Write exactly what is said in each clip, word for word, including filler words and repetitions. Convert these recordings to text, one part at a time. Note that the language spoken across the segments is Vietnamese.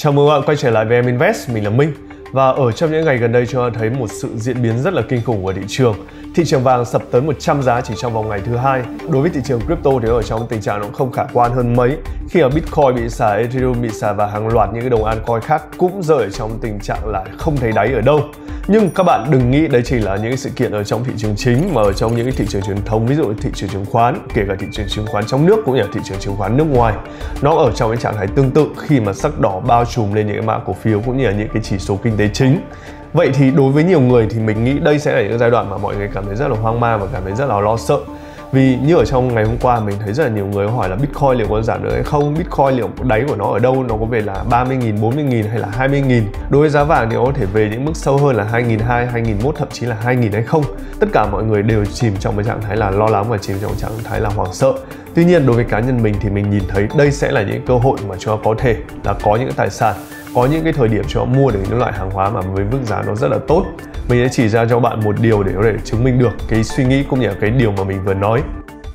Chào mừng bạn quay trở lại với em Invest, mình là Minh. Và ở trong những ngày gần đây chúng ta thấy một sự diễn biến rất là kinh khủng của thị trường. Thị trường vàng sập tới một trăm giá chỉ trong vòng ngày thứ hai. Đối với thị trường crypto thì ở trong tình trạng nó không khả quan hơn mấy, khi mà Bitcoin bị xả, Ethereum bị xả và hàng loạt những cái đồng altcoin khác cũng rơi ở trong tình trạng là không thấy đáy ở đâu. Nhưng các bạn đừng nghĩ đấy chỉ là những cái sự kiện ở trong thị trường chính, mà ở trong những cái thị trường truyền thống, ví dụ thị trường chứng khoán, kể cả thị trường chứng khoán trong nước cũng như là thị trường chứng khoán nước ngoài, nó ở trong cái trạng thái tương tự khi mà sắc đỏ bao trùm lên những cái mã cổ phiếu cũng như là những cái chỉ số kinh tế chính. Vậy thì đối với nhiều người thì mình nghĩ đây sẽ là những giai đoạn mà mọi người cảm thấy rất là hoang mang và cảm thấy rất là lo sợ. Vì như ở trong ngày hôm qua mình thấy rất là nhiều người hỏi là Bitcoin liệu có giảm được hay không, Bitcoin liệu đáy của nó ở đâu, nó có về là ba mươi nghìn, bốn mươi nghìn hay là hai mươi nghìn. Đối với giá vàng thì nó có thể về những mức sâu hơn là hai nghìn hai trăm, hai nghìn một trăm, thậm chí là hai nghìn hay không. Tất cả mọi người đều chìm trong cái trạng thái là lo lắng và chìm trong trạng thái là hoảng sợ. Tuy nhiên đối với cá nhân mình thì mình nhìn thấy đây sẽ là những cơ hội mà chúng ta có thể là có những tài sản, có những cái thời điểm cho mua được những loại hàng hóa mà với mức giá nó rất là tốt. Mình sẽ chỉ ra cho bạn một điều để có thể chứng minh được cái suy nghĩ cũng như là cái điều mà mình vừa nói.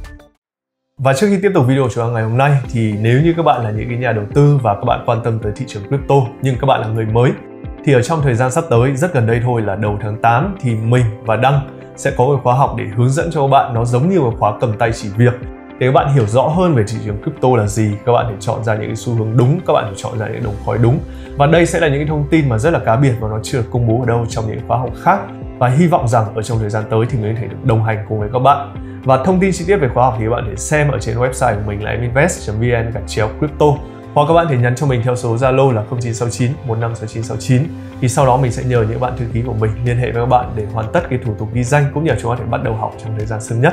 Và trước khi tiếp tục video của ngày hôm nay thì nếu như các bạn là những cái nhà đầu tư và các bạn quan tâm tới thị trường crypto nhưng các bạn là người mới, thì ở trong thời gian sắp tới rất gần đây thôi là đầu tháng tám thì mình và Đăng sẽ có một khóa học để hướng dẫn cho các bạn, nó giống như một khóa cầm tay chỉ việc để các bạn hiểu rõ hơn về thị trường crypto là gì, các bạn để chọn ra những cái xu hướng đúng, các bạn để chọn ra những đồng coin đúng. Và đây sẽ là những cái thông tin mà rất là cá biệt và nó chưa được công bố ở đâu trong những khóa học khác. Và hy vọng rằng ở trong thời gian tới thì mình có thể được đồng hành cùng với các bạn. Và thông tin chi tiết về khóa học thì các bạn thể xem ở trên website của mình là em invest chấm vn gạch chéo crypto. Hoặc các bạn thể nhắn cho mình theo số Zalo là không chín sáu chín một năm sáu chín sáu chín. Thì sau đó mình sẽ nhờ những bạn thư ký của mình liên hệ với các bạn để hoàn tất cái thủ tục ghi danh cũng như là chúng ta thể bắt đầu học trong thời gian sớm nhất.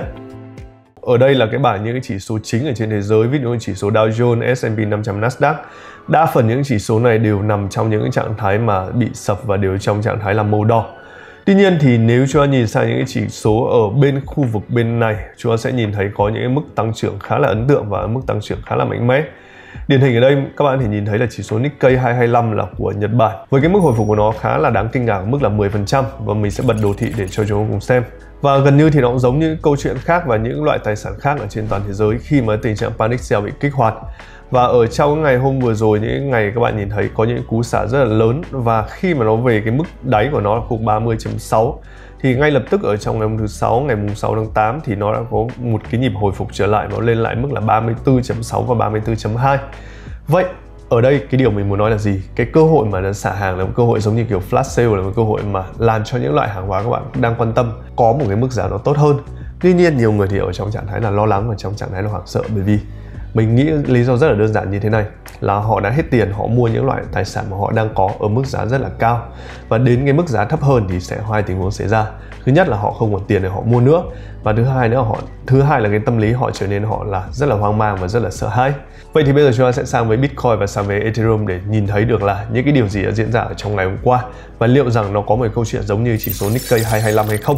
Ở đây là cái bảng những cái chỉ số chính ở trên thế giới, ví dụ như chỉ số Dow Jones, S and P năm trăm, Nasdaq. Đa phần những chỉ số này đều nằm trong những trạng thái mà bị sập và đều trong trạng thái là màu đỏ. Tuy nhiên thì nếu chúng ta nhìn sang những cái chỉ số ở bên khu vực bên này, chúng ta sẽ nhìn thấy có những cái mức tăng trưởng khá là ấn tượng và mức tăng trưởng khá là mạnh mẽ. Điển hình ở đây các bạn thể nhìn thấy là chỉ số Nikkei hai hai lăm là của Nhật Bản, với cái mức hồi phục của nó khá là đáng kinh ngạc ở mức là mười phần trăm, và mình sẽ bật đồ thị để cho chúng ta cùng xem. Và gần như thì nó cũng giống như câu chuyện khác và những loại tài sản khác ở trên toàn thế giới khi mà tình trạng panic sell bị kích hoạt. Và ở trong ngày hôm vừa rồi, những ngày các bạn nhìn thấy có những cú xả rất là lớn, và khi mà nó về cái mức đáy của nó là khu ba mươi chấm sáu thì ngay lập tức ở trong ngày hôm thứ sáu, ngày sáu tháng tám thì nó đã có một cái nhịp hồi phục trở lại, nó lên lại mức là ba mươi tư chấm sáu và ba mươi tư chấm hai. Vậy ở đây cái điều mình muốn nói là gì? Cái cơ hội mà nó xả hàng là một cơ hội giống như kiểu flash sale, là một cơ hội mà làm cho những loại hàng hóa các bạn đang quan tâm có một cái mức giá nó tốt hơn. Tuy nhiên nhiều người thì ở trong trạng thái là lo lắng và trong trạng thái là hoảng sợ, bởi vì mình nghĩ lý do rất là đơn giản như thế này, là họ đã hết tiền, họ mua những loại tài sản mà họ đang có ở mức giá rất là cao, và đến cái mức giá thấp hơn thì sẽ hai tình huống xảy ra. Thứ nhất là họ không còn tiền để họ mua nữa, và thứ hai nữa họ thứ hai là cái tâm lý họ trở nên họ là rất là hoang mang và rất là sợ hãi. Vậy thì bây giờ chúng ta sẽ sang với Bitcoin và sang với Ethereum để nhìn thấy được là những cái điều gì đã diễn ra ở trong ngày hôm qua, và liệu rằng nó có một câu chuyện giống như chỉ số Nikkei hai hai lăm hay không.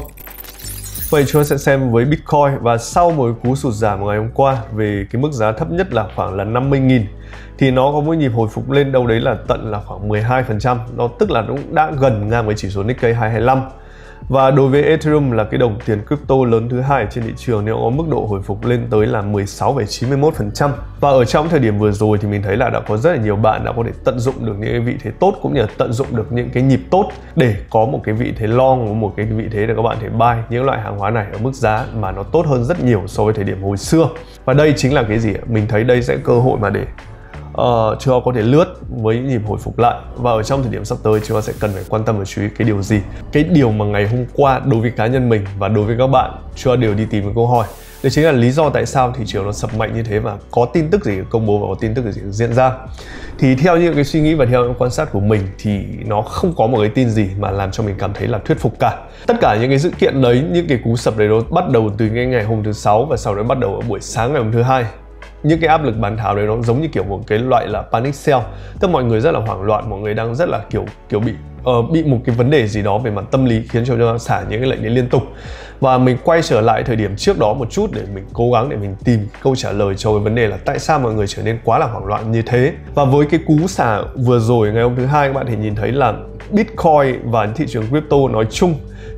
Vậy chúng ta sẽ xem với Bitcoin, và sau một cú sụt giảm của ngày hôm qua về cái mức giá thấp nhất là khoảng là năm mươi nghìn thì nó có một nhịp hồi phục lên đâu đấy là tận là khoảng mười hai phần trăm, nó tức là nó cũng đã gần ngang với chỉ số Nikkei hai hai lăm. Và đối với Ethereum là cái đồng tiền crypto lớn thứ hai trên thị trường, nếu có mức độ hồi phục lên tới là mười sáu phẩy chín mươi mốt phần trăm. Và ở trong thời điểm vừa rồi thì mình thấy là đã có rất là nhiều bạn đã có thể tận dụng được những cái vị thế tốt cũng như là tận dụng được những cái nhịp tốt để có một cái vị thế long, một cái vị thế để các bạn thể buy những loại hàng hóa này ở mức giá mà nó tốt hơn rất nhiều so với thời điểm hồi xưa. Và đây chính là cái gì? Mình thấy đây sẽ cơ hội mà để Uh, chúng ta có thể lướt với nhịp hồi phục lại. Và ở trong thời điểm sắp tới chúng ta sẽ cần phải quan tâm và chú ý cái điều gì. Cái điều mà ngày hôm qua đối với cá nhân mình và đối với các bạn chúng ta đều đi tìm một câu hỏi, đó chính là lý do tại sao thị trường nó sập mạnh như thế và có tin tức gì công bố và có tin tức gì diễn ra. Thì theo những cái suy nghĩ và theo những quan sát của mình thì nó không có một cái tin gì mà làm cho mình cảm thấy là thuyết phục cả. Tất cả những cái sự kiện đấy, những cái cú sập đấy nó bắt đầu từ cái ngày hôm thứ sáu và sau đó bắt đầu ở buổi sáng ngày hôm thứ hai. Những cái áp lực bán tháo đấy nó giống như kiểu một cái loại là panic sell, tức mọi người rất là hoảng loạn, mọi người đang rất là kiểu kiểu bị uh, bị một cái vấn đề gì đó về mặt tâm lý khiến cho nó xả những cái lệnh đấy liên tục. Và mình quay trở lại thời điểm trước đó một chút để mình cố gắng để mình tìm câu trả lời cho cái vấn đề là tại sao mọi người trở nên quá là hoảng loạn như thế. Và với cái cú xả vừa rồi ngày hôm thứ hai, các bạn thể nhìn thấy là Bitcoin và thị trường crypto nói chung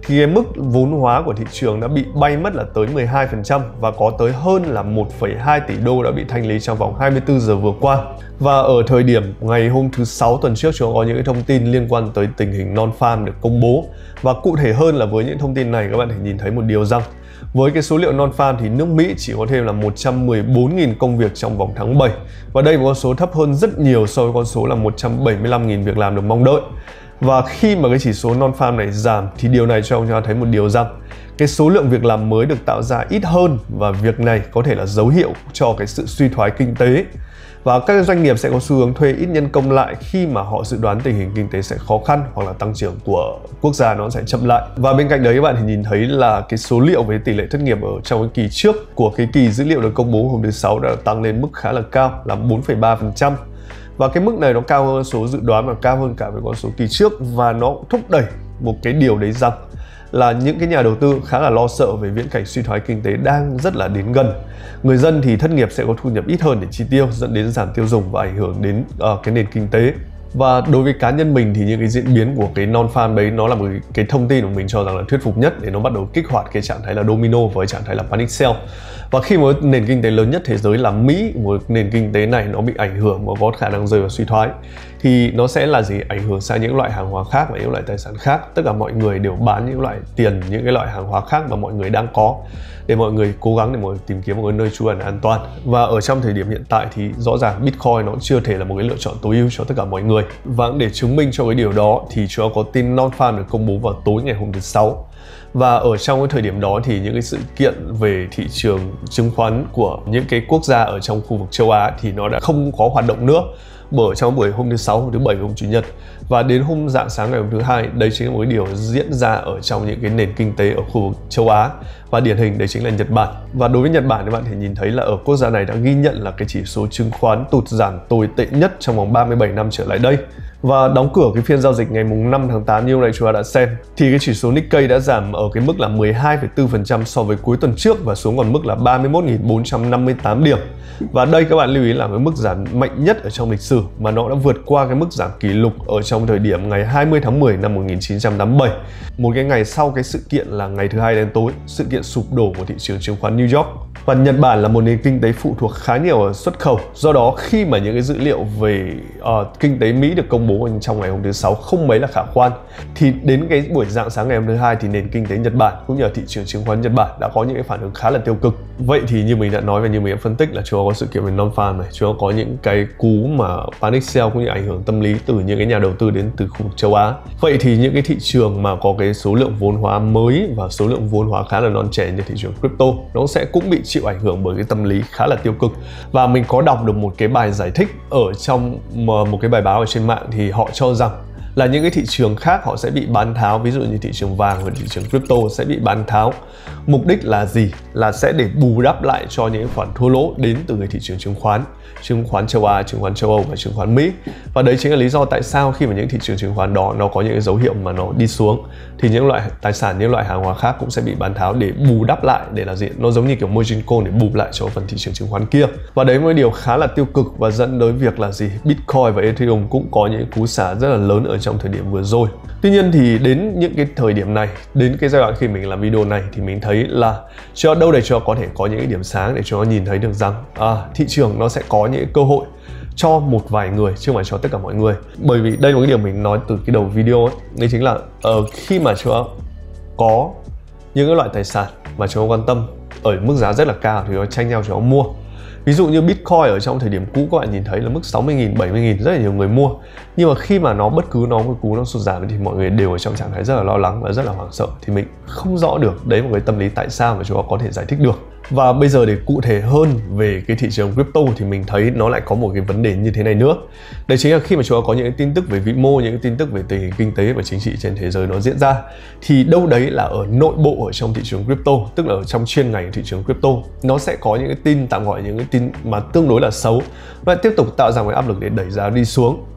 thì cái mức vốn hóa của thị trường đã bị bay mất là tới mười hai phần trăm và có tới hơn là một phẩy hai tỷ đô đã bị thanh lý trong vòng hai mươi tư giờ vừa qua. Và ở thời điểm ngày hôm thứ Sáu tuần trước, chúng ta có những cái thông tin liên quan tới tình hình non-farm được công bố. Và cụ thể hơn là với những thông tin này, các bạn thể nhìn thấy một điều rằng với cái số liệu non-farm thì nước Mỹ chỉ có thêm là một trăm mười bốn nghìn công việc trong vòng tháng bảy. Và đây là một con số thấp hơn rất nhiều so với con số là một trăm bảy mươi lăm nghìn việc làm được mong đợi. Và khi mà cái chỉ số non-farm này giảm thì điều này cho chúng ta thấy một điều rằng cái số lượng việc làm mới được tạo ra ít hơn, và việc này có thể là dấu hiệu cho cái sự suy thoái kinh tế. Và các doanh nghiệp sẽ có xu hướng thuê ít nhân công lại khi mà họ dự đoán tình hình kinh tế sẽ khó khăn hoặc là tăng trưởng của quốc gia nó sẽ chậm lại. Và bên cạnh đấy các bạn thì nhìn thấy là cái số liệu về tỷ lệ thất nghiệp ở trong cái kỳ trước của cái kỳ dữ liệu được công bố hôm thứ Sáu đã tăng lên mức khá là cao là bốn phẩy ba phần trăm. Và cái mức này nó cao hơn số dự đoán và cao hơn cả với con số kỳ trước, và nó thúc đẩy một cái điều đấy rằng là những cái nhà đầu tư khá là lo sợ về viễn cảnh suy thoái kinh tế đang rất là đến gần. Người dân thì thất nghiệp sẽ có thu nhập ít hơn để chi tiêu, dẫn đến giảm tiêu dùng và ảnh hưởng đến uh, cái nền kinh tế. Và đối với cá nhân mình thì những cái diễn biến của cái non-farm đấy nó là một cái thông tin của mình cho rằng là thuyết phục nhất để nó bắt đầu kích hoạt cái trạng thái là domino với trạng thái là panic sell. Và khi một nền kinh tế lớn nhất thế giới là Mỹ, một nền kinh tế này nó bị ảnh hưởng và có khả năng rơi vào suy thoái, thì nó sẽ là gì? Ảnh hưởng sang những loại hàng hóa khác và những loại tài sản khác. Tất cả mọi người đều bán những loại tiền, những cái loại hàng hóa khác mà mọi người đang có, để mọi người cố gắng để mọi người tìm kiếm một cái nơi trú ẩn an toàn. Và ở trong thời điểm hiện tại thì rõ ràng Bitcoin nó chưa thể là một cái lựa chọn tối ưu cho tất cả mọi người. Và để chứng minh cho cái điều đó thì chúng ta có tin non-farm được công bố vào tối ngày hôm thứ Sáu. Và ở trong cái thời điểm đó thì những cái sự kiện về thị trường chứng khoán của những cái quốc gia ở trong khu vực châu Á thì nó đã không có hoạt động nữa. Bởi trong buổi hôm thứ Sáu, hôm thứ Bảy và hôm Chủ nhật, và đến hôm rạng sáng ngày hôm thứ Hai, đây chính là một cái điều diễn ra ở trong những cái nền kinh tế ở khu vực châu Á, và điển hình đấy chính là Nhật Bản. Và đối với Nhật Bản thì bạn thể nhìn thấy là ở quốc gia này đã ghi nhận là cái chỉ số chứng khoán tụt giảm tồi tệ nhất trong vòng ba mươi bảy năm trở lại đây. Và đóng cửa cái phiên giao dịch ngày năm tháng tám như hôm nay chúng ta đã xem thì cái chỉ số Nikkei đã giảm ở cái mức là mười hai phẩy bốn phần trăm so với cuối tuần trước và xuống còn mức là ba mươi mốt nghìn bốn trăm năm mươi tám điểm. Và đây các bạn lưu ý là cái mức giảm mạnh nhất ở trong lịch sử, mà nó đã vượt qua cái mức giảm kỷ lục ở trong thời điểm ngày hai mươi tháng mười năm một nghìn chín trăm tám mươi bảy. Một cái ngày sau cái sự kiện là ngày thứ Hai đen tối, sự kiện sụp đổ của thị trường chứng khoán New York. Và Nhật Bản là một nền kinh tế phụ thuộc khá nhiều ở xuất khẩu. Do đó khi mà những cái dữ liệu về uh, kinh tế Mỹ được công bố trong ngày hôm thứ Sáu không mấy là khả quan, thì đến cái buổi rạng sáng ngày hôm thứ Hai thì nền kinh tế Nhật Bản cũng như là thị trường chứng khoán Nhật Bản đã có những cái phản ứng khá là tiêu cực. Vậy thì như mình đã nói và như mình đã phân tích là chúng ta có sự kiện về non-farm này, chúng ta có những cái cú mà panic sell cũng như ảnh hưởng tâm lý từ những cái nhà đầu tư đến từ khu vực châu Á. Vậy thì những cái thị trường mà có cái số lượng vốn hóa mới và số lượng vốn hóa khá là non trẻ như thị trường crypto, nó sẽ cũng bị chịu ảnh hưởng bởi cái tâm lý khá là tiêu cực. Và mình có đọc được một cái bài giải thích ở trong một cái bài báo ở trên mạng, thì họ cho rằng là những cái thị trường khác họ sẽ bị bán tháo, ví dụ như thị trường vàng và thị trường crypto sẽ bị bán tháo. Mục đích là gì? Là sẽ để bù đắp lại cho những khoản thua lỗ đến từ cái thị trường chứng khoán, chứng khoán châu Á, chứng khoán châu Âu và chứng khoán Mỹ. Và đấy chính là lý do tại sao khi mà những thị trường chứng khoán đó nó có những cái dấu hiệu mà nó đi xuống thì những loại tài sản, những loại hàng hóa khác cũng sẽ bị bán tháo để bù đắp lại, để là gì? Nó giống như kiểu margin call để bù lại cho phần thị trường chứng khoán kia. Và đấy một điều khá là tiêu cực và dẫn tới việc là gì? Bitcoin và Ethereum cũng có những cú xả rất là lớn ở trong thời điểm vừa rồi. Tuy nhiên thì đến những cái thời điểm này, đến cái giai đoạn khi mình làm video này thì mình thấy là cho đâu để cho có thể có những cái điểm sáng để cho nó nhìn thấy được rằng à, thị trường nó sẽ có những cơ hội cho một vài người chứ không phải cho tất cả mọi người. Bởi vì đây là một cái điều mình nói từ cái đầu video ấy, đấy chính là uh, khi mà chúng ta có những cái loại tài sản mà chúng ta quan tâm ở mức giá rất là cao thì nó tranh nhau chúng ta mua. Ví dụ như Bitcoin ở trong thời điểm cũ các bạn nhìn thấy là mức sáu mươi nghìn, bảy mươi nghìn rất là nhiều người mua. Nhưng mà khi mà nó bất cứ nó một cú nó sụt giảm thì mọi người đều ở trong trạng thái rất là lo lắng và rất là hoảng sợ. Thì mình không rõ được đấy một cái tâm lý tại sao mà chúng ta có thể giải thích được. Và bây giờ để cụ thể hơn về cái thị trường crypto thì mình thấy nó lại có một cái vấn đề như thế này nữa. Đấy chính là khi mà chúng ta có những cái tin tức về vĩ mô, những cái tin tức về tình hình kinh tế và chính trị trên thế giới nó diễn ra, thì đâu đấy là ở nội bộ ở trong thị trường crypto, tức là ở trong chuyên ngành thị trường crypto, nó sẽ có những cái tin tạm gọi những cái tin mà tương đối là xấu và tiếp tục tạo ra một áp lực để đẩy giá đi xuống.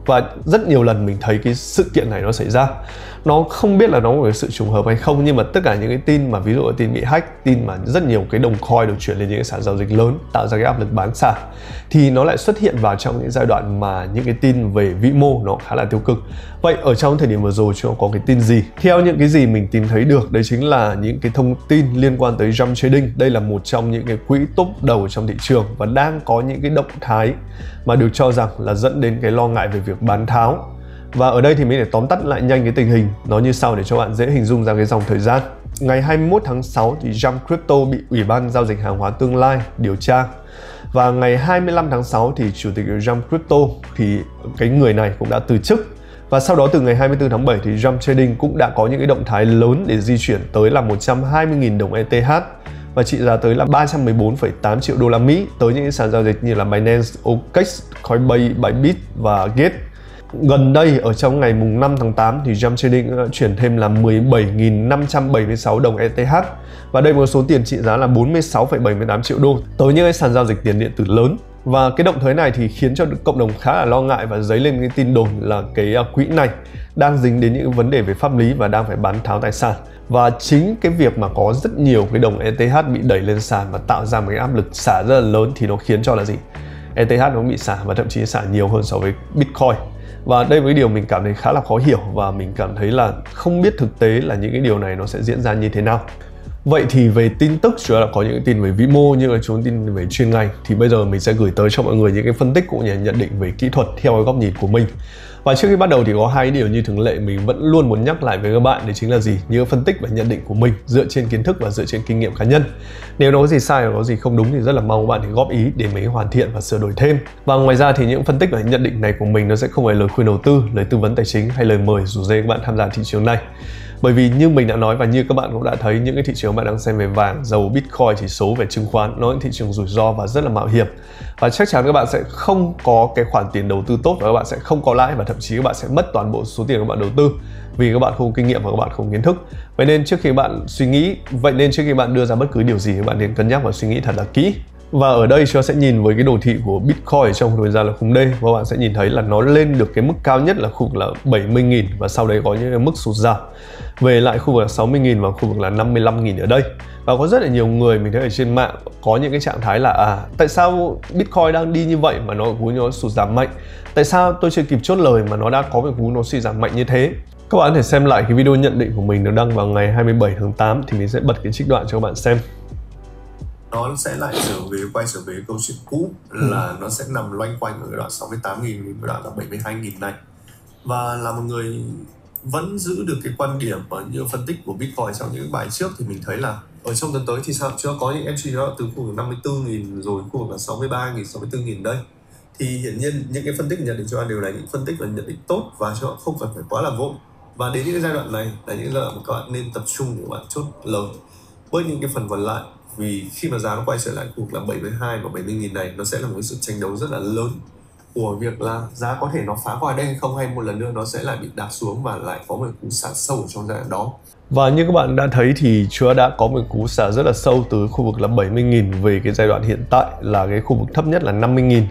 Và rất nhiều lần mình thấy cái sự kiện này nó xảy ra. Nó không biết là nó có sự trùng hợp hay không, nhưng mà tất cả những cái tin mà ví dụ là tin bị hack, tin mà rất nhiều cái đồng coin được chuyển lên những cái sàn giao dịch lớn, tạo ra cái áp lực bán xả, thì nó lại xuất hiện vào trong những giai đoạn mà những cái tin về vĩ mô nó khá là tiêu cực. Vậy ở trong thời điểm vừa rồi chúng có cái tin gì? Theo những cái gì mình tìm thấy được, đấy chính là những cái thông tin liên quan tới Jump Trading. Đây là một trong những cái quỹ top đầu trong thị trường và đang có những cái động thái mà được cho rằng là dẫn đến cái lo ngại về việc bán tháo. Và ở đây thì mình để tóm tắt lại nhanh cái tình hình nó như sau để cho bạn dễ hình dung ra cái dòng thời gian. Ngày hai mươi mốt tháng sáu thì Jump Crypto bị Ủy ban Giao dịch Hàng hóa Tương lai điều tra. Và ngày hai mươi lăm tháng sáu thì chủ tịch Jump Crypto thì cái người này cũng đã từ chức. Và sau đó từ ngày hai mươi tư tháng bảy thì Jump Trading cũng đã có những cái động thái lớn để di chuyển tới là một trăm hai mươi nghìn đồng E T H và trị giá tới là ba trăm mười bốn phẩy tám triệu đô la Mỹ tới những cái sàn giao dịch như là Binance, O K X, Coinbase, Bybit và Gate. Gần đây ở trong ngày mùng năm tháng tám thì Jump Trading đã chuyển thêm là mười bảy nghìn năm trăm bảy mươi sáu đồng E T H và đây một số tiền trị giá là bốn mươi sáu phẩy bảy mươi tám triệu đô tới những cái sàn giao dịch tiền điện tử lớn. Và cái động thái này thì khiến cho cộng đồng khá là lo ngại và dấy lên cái tin đồn là cái quỹ này đang dính đến những vấn đề về pháp lý và đang phải bán tháo tài sản. Và chính cái việc mà có rất nhiều cái đồng E T H bị đẩy lên sàn và tạo ra một cái áp lực xả rất là lớn thì nó khiến cho là gì? E T H nó bị xả và thậm chí xả nhiều hơn so với Bitcoin. Và đây là cái điều mình cảm thấy khá là khó hiểu và mình cảm thấy là không biết thực tế là những cái điều này nó sẽ diễn ra như thế nào. Vậy thì về tin tức, chúng ta đã có những cái tin về vĩ mô như là chúng tin về chuyên ngành, thì bây giờ mình sẽ gửi tới cho mọi người những cái phân tích cũng như nhận định về kỹ thuật theo cái góc nhìn của mình. Và trước khi bắt đầu thì có hai điều như thường lệ mình vẫn luôn muốn nhắc lại với các bạn, đấy chính là gì? Những phân tích và nhận định của mình dựa trên kiến thức và dựa trên kinh nghiệm cá nhân. Nếu nó có gì sai hoặc có gì không đúng thì rất là mong các bạn thì góp ý để mình hoàn thiện và sửa đổi thêm. Và ngoài ra thì những phân tích và nhận định này của mình nó sẽ không phải lời khuyên đầu tư, lời tư vấn tài chính hay lời mời rủ dê các bạn tham gia thị trường này. Bởi vì như mình đã nói và như các bạn cũng đã thấy, những cái thị trường bạn đang xem về vàng, dầu, Bitcoin, chỉ số, về chứng khoán, nó là thị trường rủi ro và rất là mạo hiểm. Và chắc chắn các bạn sẽ không có cái khoản tiền đầu tư tốt và các bạn sẽ không có lãi và thậm chí các bạn sẽ mất toàn bộ số tiền các bạn đầu tư vì các bạn không có kinh nghiệm và các bạn không kiến thức. Vậy nên trước khi bạn suy nghĩ, vậy nên trước khi bạn đưa ra bất cứ điều gì các bạn nên cân nhắc và suy nghĩ thật là kỹ. Và ở đây chúng ta sẽ nhìn với cái đồ thị của Bitcoin trong thời gian là khung D và bạn sẽ nhìn thấy là nó lên được cái mức cao nhất là khu vực là bảy mươi nghìn và sau đấy có những cái mức sụt giảm về lại khu vực là sáu mươi nghìn và khu vực là năm mươi lăm nghìn ở đây. Và có rất là nhiều người mình thấy ở trên mạng có những cái trạng thái là à tại sao Bitcoin đang đi như vậy mà nó cú nó sụt giảm mạnh, tại sao tôi chưa kịp chốt lời mà nó đã có cái cú nó suy giảm mạnh như thế. Các bạn có thể xem lại cái video nhận định của mình được đăng vào ngày hai mươi bảy tháng tám thì mình sẽ bật cái trích đoạn cho các bạn xem. Nó sẽ lại trở về quay trở về câu chuyện cũ là ừ. nó sẽ nằm loanh quanh ở đoạn sáu mươi tám nghìn đến đoạn là bảy mươi hai nghìn này. Và là một người vẫn giữ được cái quan điểm và như phân tích của Bitcoin trong những bài trước thì mình thấy là ở trong tuần tới thì sao chưa có những entry đó từ khu vực năm mươi tư nghìn rồi khu vực là sáu mươi ba nghìn, sáu mươi tư nghìn đây. Thì hiển nhiên những cái phân tích nhận định cho bạn đều là những phân tích và nhận định tốt và cho không cần phải quá là vội. Và đến những cái giai đoạn này là những giai đoạn mà các bạn nên tập trung để các bạn chốt lời với những cái phần còn lại. Vì khi mà giá nó quay trở lại khu vực là bảy mươi hai và bảy mươi nghìn này, nó sẽ là một cái sự tranh đấu rất là lớn của việc là giá có thể nó phá qua đây hay không, hay một lần nữa nó sẽ lại bị đạp xuống và lại có một cú xả sâu ở trong giai đoạn đó. Và như các bạn đã thấy thì Chúa đã có một cú xả rất là sâu từ khu vực là bảy mươi nghìn về cái giai đoạn hiện tại là cái khu vực thấp nhất là năm mươi nghìn.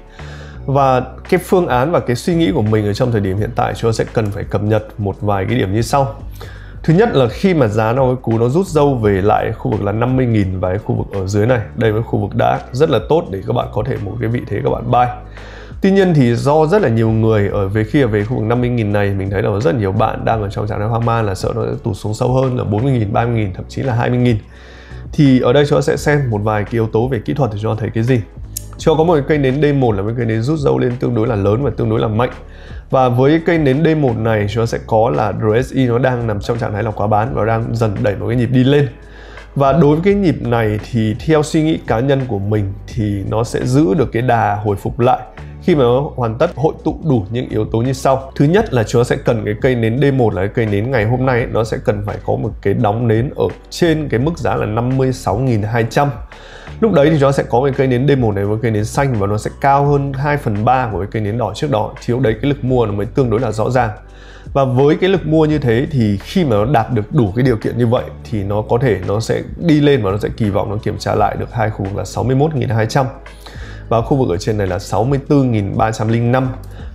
Và cái phương án và cái suy nghĩ của mình ở trong thời điểm hiện tại Chúa sẽ cần phải cập nhật một vài cái điểm như sau. Thứ nhất là khi mà giá nó cú nó rút dâu về lại khu vực là năm mươi nghìn và cái khu vực ở dưới này, đây là khu vực đã rất là tốt để các bạn có thể một cái vị thế các bạn buy. Tuy nhiên thì do rất là nhiều người ở về khi về khu vực năm mươi nghìn này, mình thấy là rất nhiều bạn đang ở trong trạng thái hoang mang là sợ nó sẽ tụt xuống sâu hơn là bốn mươi nghìn, ba mươi nghìn, thậm chí là hai mươi nghìn. Thì ở đây chúng ta sẽ xem một vài cái yếu tố về kỹ thuật để cho thấy cái gì. Cho có một cái cây nến D một là một cây nến rút dâu lên tương đối là lớn và tương đối là mạnh. Và với cây nến D một này chúng ta sẽ có là R S I nó đang nằm trong trạng thái là quá bán và đang dần đẩy một cái nhịp đi lên. Và đối với cái nhịp này thì theo suy nghĩ cá nhân của mình thì nó sẽ giữ được cái đà hồi phục lại khi mà nó hoàn tất hội tụ đủ những yếu tố như sau. Thứ nhất là chúng ta sẽ cần cái cây nến D một là cái cây nến ngày hôm nay ấy, nó sẽ cần phải có một cái đóng nến ở trên cái mức giá là năm mươi sáu nghìn hai trăm. Lúc đấy thì chúng ta sẽ có một cây nến D một này với cây nến xanh và nó sẽ cao hơn hai phần ba của cái cây nến đỏ trước đó. Thì lúc đấy cái lực mua nó mới tương đối là rõ ràng. Và với cái lực mua như thế thì khi mà nó đạt được đủ cái điều kiện như vậy thì nó có thể nó sẽ đi lên và nó sẽ kỳ vọng nó kiểm tra lại được hai khu vực là sáu mươi mốt nghìn hai trăm và khu vực ở trên này là sáu mươi tư nghìn ba trăm lẻ năm.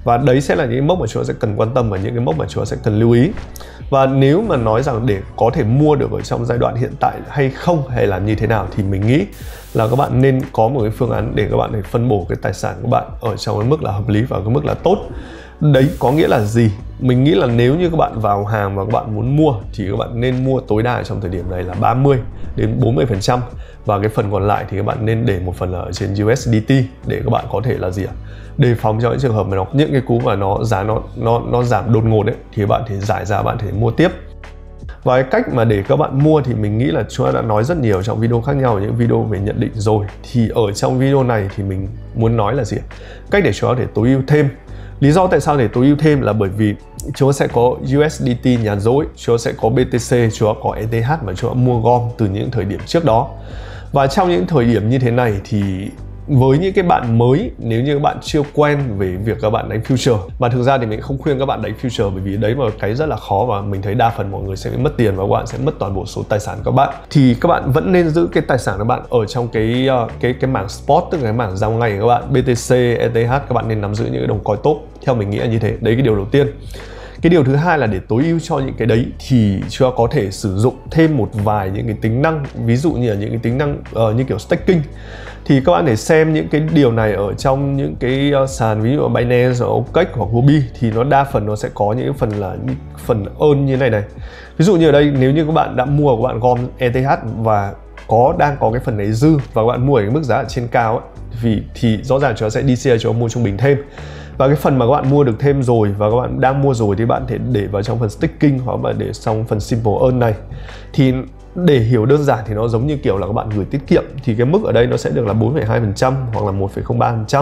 Và đấy sẽ là những cái mốc mà chúng ta sẽ cần quan tâm và những cái mốc mà chúng ta sẽ cần lưu ý. Và nếu mà nói rằng để có thể mua được ở trong giai đoạn hiện tại hay không, hay làm như thế nào, thì mình nghĩ là các bạn nên có một cái phương án để các bạn để phân bổ cái tài sản của bạn ở trong cái mức là hợp lý và cái mức là tốt. Đấy có nghĩa là gì? Mình nghĩ là nếu như các bạn vào hàng và các bạn muốn mua thì các bạn nên mua tối đa trong thời điểm này là ba mươi đến bốn mươi phần trăm, và cái phần còn lại thì các bạn nên để một phần ở trên u ét đê tê để các bạn có thể là gì ạ? Đề phòng cho những trường hợp mà nó những cái cú mà nó giá nó nó nó giảm đột ngột đấy, thì các bạn thể giải ra, bạn thể mua tiếp. Và cái cách mà để các bạn mua thì mình nghĩ là chúng ta đã nói rất nhiều trong video khác nhau, những video về nhận định rồi. Thì ở trong video này thì mình muốn nói là gì ạ? Cách để chúng ta thể tối ưu thêm. Lý do tại sao để tối ưu thêm là bởi vì chúng ta sẽ có u ét đê tê nhàn rỗi, chúng ta sẽ có bê tê xê, chúng ta có e tê hát mà chúng ta mua gom từ những thời điểm trước đó. Và trong những thời điểm như thế này thì với những cái bạn mới, nếu như các bạn chưa quen về việc các bạn đánh future, mà thực ra thì mình không khuyên các bạn đánh future, bởi vì đấy là cái rất là khó và mình thấy đa phần mọi người sẽ bị mất tiền và các bạn sẽ mất toàn bộ số tài sản của các bạn. Thì các bạn vẫn nên giữ cái tài sản của các bạn ở trong cái cái cái mảng spot, tức là cái mảng giao ngày của các bạn, bê tê xê, e tê hát, các bạn nên nắm giữ những cái đồng coin tốt. Theo mình nghĩ là như thế. Đấy cái điều đầu tiên. Cái điều thứ hai là để tối ưu cho những cái đấy thì chúng ta có thể sử dụng thêm một vài những cái tính năng, ví dụ như là những cái tính năng uh, như kiểu staking. Thì các bạn để xem những cái điều này ở trong những cái uh, sàn ví dụ là Binance, o ca ích hoặc Huobi, thì nó đa phần nó sẽ có những phần là những phần earn như thế này này. Ví dụ như ở đây nếu như các bạn đã mua, các bạn gom e tê hát và có đang có cái phần đấy dư và các bạn mua ở cái mức giá ở trên cao ấy, vì thì rõ ràng chúng ta sẽ đê xê cho mua trung bình thêm. Và cái phần mà các bạn mua được thêm rồi và các bạn đang mua rồi thì bạn thể để vào trong phần staking hoặc bạn để trong phần simple earn này. Thì để hiểu đơn giản thì nó giống như kiểu là các bạn gửi tiết kiệm, thì cái mức ở đây nó sẽ được là bốn phẩy hai phần trăm hoặc là một phẩy không ba phần trăm.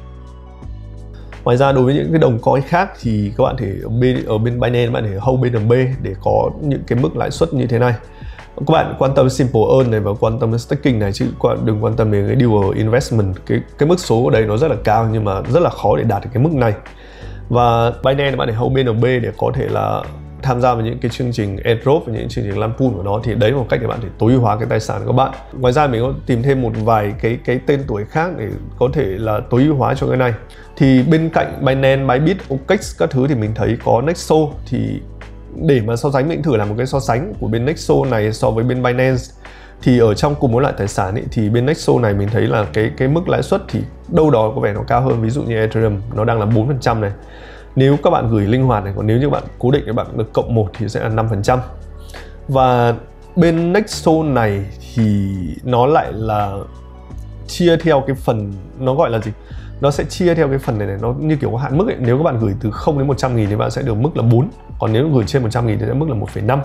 Ngoài ra đối với những cái đồng coin khác thì các bạn thể ở bên, ở bên Binance bạn thể hold bê en bê để có những cái mức lãi suất như thế này. Các bạn quan tâm simple earn này và quan tâm đến staking này, chứ các bạn đừng quan tâm đến cái dual investment. Cái cái mức số ở đây nó rất là cao nhưng mà rất là khó để đạt được cái mức này. Và Binance bạn để hold bê en bê để có thể là tham gia vào những cái chương trình airdrop và những chương trình land pool của nó, thì đấy là một cách để bạn thể tối ưu hóa cái tài sản của các bạn. Ngoài ra mình có tìm thêm một vài cái cái tên tuổi khác để có thể là tối ưu hóa cho cái này. Thì bên cạnh Binance, Bybit, o ca ích các thứ thì mình thấy có Nexo. Thì để mà so sánh, mình thử làm một cái so sánh của bên Nexo này so với bên Binance. Thì ở trong cùng một loại tài sản ấy, thì bên Nexo này mình thấy là cái cái mức lãi suất thì đâu đó có vẻ nó cao hơn. Ví dụ như Ethereum nó đang là bốn phần trăm này, nếu các bạn gửi linh hoạt này, còn nếu như bạn cố định các bạn được cộng một thì sẽ là năm phần trăm. Và bên Nexo này thì nó lại là chia theo cái phần, nó gọi là gì? Nó sẽ chia theo cái phần này này, nó như kiểu có hạn mức ấy. Nếu các bạn gửi từ không đến một trăm nghìn thì bạn sẽ được mức là bốn. Còn nếu gửi trên một trăm nghìn thì sẽ mức là một phẩy năm.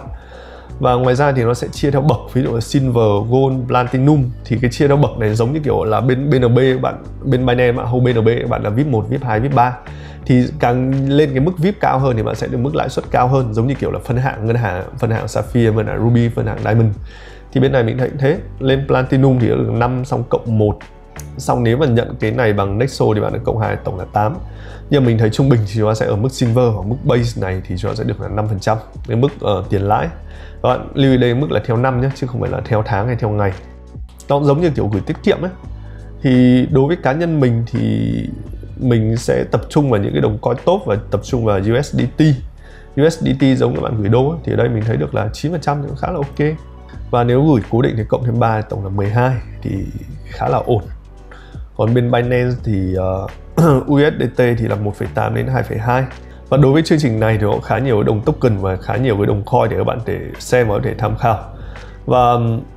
Và ngoài ra thì nó sẽ chia theo bậc, ví dụ là Silver, Gold, Platinum. Thì cái chia theo bậc này giống như kiểu là bên bê en bê, bạn bên Binance bạn hold bê en bê, bạn là vê i pê một, vê i pê hai, vê i pê ba. Thì càng lên cái mức vê i pê cao hơn thì bạn sẽ được mức lãi suất cao hơn, giống như kiểu là phân hạng ngân hàng, phân hạng Sapphire, phân hạng Ruby, phân hạng Diamond. Thì bên này mình thấy thế. Lên Platinum thì được năm xong cộng một. Xong nếu mà nhận cái này bằng Nexo thì bạn được cộng hai, tổng là tám. Nhưng mình thấy trung bình thì chúng ta sẽ ở mức Silver hoặc mức Base này thì chúng ta sẽ được là năm phần trăm cái mức uh, tiền lãi. Các bạn lưu ý đây mức là theo năm nhé, chứ không phải là theo tháng hay theo ngày. Nó cũng giống như kiểu gửi tiết kiệm ấy. Thì đối với cá nhân mình thì mình sẽ tập trung vào những cái đồng coin tốt và tập trung vào u ét đê tê. u ét đê tê giống như bạn gửi đô ấy, thì ở đây mình thấy được là chín phần trăm thì cũng khá là ok. Và nếu gửi cố định thì cộng thêm ba, tổng là mười hai thì khá là ổn. Còn bên Binance thì uh, u ét đê tê thì là một phẩy tám đến hai phẩy hai. Và đối với chương trình này thì có khá nhiều đồng token và khá nhiều cái đồng coin để các bạn thể xem và có thể tham khảo. Và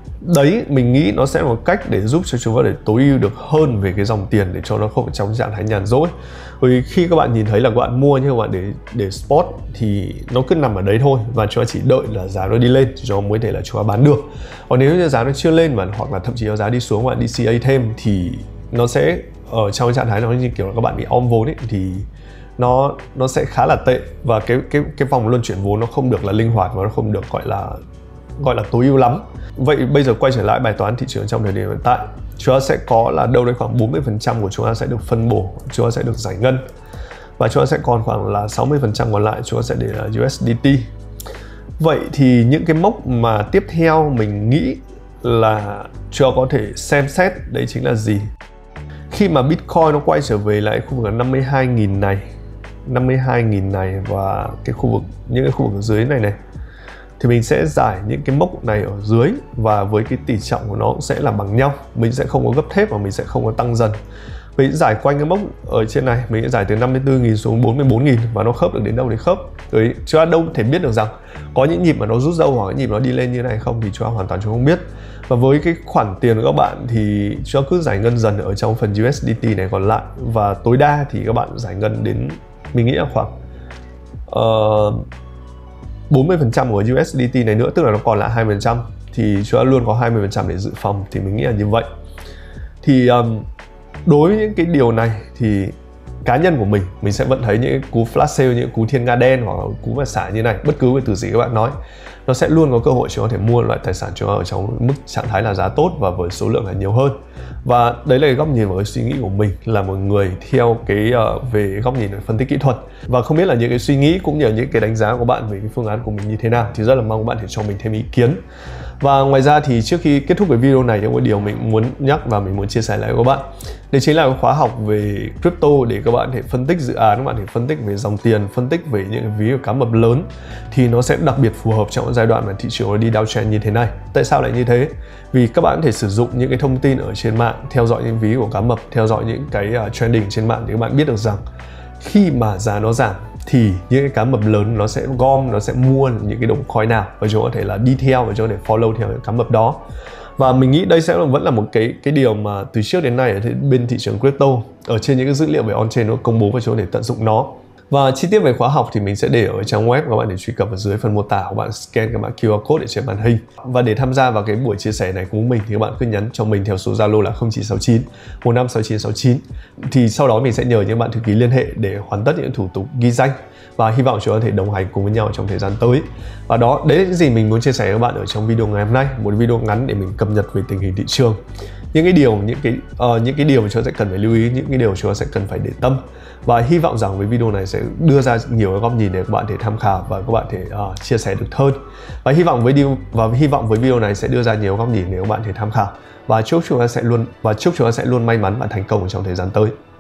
đấy mình nghĩ nó sẽ là một cách để giúp cho chúng ta để tối ưu được hơn về cái dòng tiền để cho nó không phải trong trạng thái nhàn rỗi. Bởi vì khi các bạn nhìn thấy là các bạn mua nhưng các bạn để để spot thì nó cứ nằm ở đấy thôi, và chúng ta chỉ đợi là giá nó đi lên cho mới thể là chúng ta bán được. Còn nếu như giá nó chưa lên mà hoặc là thậm chí là giá đi xuống và bạn đê xê a thêm thì nó sẽ ở trong cái trạng thái nó như kiểu là các bạn bị om vốn ấy, thì nó nó sẽ khá là tệ, và cái cái cái vòng luân chuyển vốn nó không được là linh hoạt và nó không được gọi là gọi là tối ưu lắm. Vậy bây giờ quay trở lại bài toán thị trường trong thời điểm hiện tại, chúng ta sẽ có là đâu đấy khoảng bốn mươi phần trăm của chúng ta sẽ được phân bổ, chúng ta sẽ được giải ngân, và chúng ta sẽ còn khoảng là sáu mươi phần trăm còn lại chúng ta sẽ để là u ét đê tê. Vậy thì những cái mốc mà tiếp theo mình nghĩ là chúng ta có thể xem xét đấy chính là gì? Khi mà Bitcoin nó quay trở về lại khu vực năm mươi hai nghìn này năm mươi hai nghìn này và cái khu vực những cái khu vực ở dưới này này, thì mình sẽ giải những cái mốc này ở dưới, và với cái tỷ trọng của nó cũng sẽ là bằng nhau. Mình sẽ không có gấp thép và mình sẽ không có tăng dần. Mình sẽ giải quanh cái mốc ở trên này, mình sẽ giải từ năm mươi tư nghìn xuống bốn mươi bốn nghìn, và nó khớp được đến đâu thì khớp. Đấy, chúng ta đâu thể biết được rằng có những nhịp mà nó rút dâu hoặc cái nhịp nó đi lên như này không, thì chúng ta hoàn toàn chúng không biết. Và với cái khoản tiền của các bạn thì chúng ta cứ giải ngân dần ở trong phần u ét đê tê này còn lại, và tối đa thì các bạn giải ngân đến, mình nghĩ là khoảng uh, bốn mươi phần trăm của u ét đê tê này nữa, tức là nó còn lại hai mươi phần trăm, thì chúng ta luôn có hai mươi phần trăm để dự phòng, thì mình nghĩ là như vậy. Thì um, đối với những cái điều này thì cá nhân của mình, mình sẽ vẫn thấy những cái cú flash sale, những cú thiên nga đen hoặc là cú mà xả như này, bất cứ cái từ gì các bạn nói, nó sẽ luôn có cơ hội chúng ta có thể mua loại tài sản chúng ta ở trong mức trạng thái là giá tốt và với số lượng là nhiều hơn. Và đấy là cái góc nhìn và cái suy nghĩ của mình là một người theo cái uh, về góc nhìn phân tích kỹ thuật. Và không biết là những cái suy nghĩ cũng như là những cái đánh giá của bạn về cái phương án của mình như thế nào, thì rất là mong bạn thể cho mình thêm ý kiến. Và ngoài ra thì trước khi kết thúc cái video này thì có một điều mình muốn nhắc và mình muốn chia sẻ lại với các bạn. Đấy chính là cái khóa học về crypto để các bạn thể phân tích dự án, các bạn thể phân tích về dòng tiền, phân tích về những cái ví của cá mập lớn, thì nó sẽ đặc biệt phù hợp trong giai đoạn mà thị trường nó đi downtrend như thế này. Tại sao lại như thế? Vì các bạn có thể sử dụng những cái thông tin ở trên mạng, theo dõi những ví của cá mập, theo dõi những cái uh, trending trên mạng, thì các bạn biết được rằng khi mà giá nó giảm thì những cái cá mập lớn nó sẽ gom, nó sẽ mua những cái đồng coin nào, và chúng có thể là đi theo và chúng có thể follow theo cái cá mập đó. Và mình nghĩ đây sẽ vẫn là một cái cái điều mà từ trước đến nay ở bên thị trường crypto, ở trên những cái dữ liệu về on-chain nó công bố và chúng có thể tận dụng nó. Và chi tiết về khóa học thì mình sẽ để ở trang web, các bạn để truy cập ở dưới phần mô tả, các bạn scan cái mã quy rờ code để trên màn hình. Và để tham gia vào cái buổi chia sẻ này của mình thì các bạn cứ nhắn cho mình theo số Zalo là không chín sáu chín một năm sáu chín sáu chín. Thì sau đó mình sẽ nhờ những bạn thư ký liên hệ để hoàn tất những thủ tục ghi danh, và hy vọng chúng ta có thể đồng hành cùng với nhau trong thời gian tới. Và đó, đấy là những gì mình muốn chia sẻ với các bạn ở trong video ngày hôm nay, một video ngắn để mình cập nhật về tình hình thị trường, những cái điều những cái uh, những cái điều mà chúng ta sẽ cần phải lưu ý, những cái điều chúng ta sẽ cần phải để tâm. Và hy vọng rằng với video này sẽ đưa ra nhiều góc nhìn để các bạn thể tham khảo và các bạn thể uh, chia sẻ được hơn. Và hy vọng với điều và hy vọng với video này sẽ đưa ra nhiều góc nhìn để các bạn thể tham khảo. Và chúc chúng ta sẽ luôn và chúc chúng ta sẽ luôn may mắn và thành công trong thời gian tới.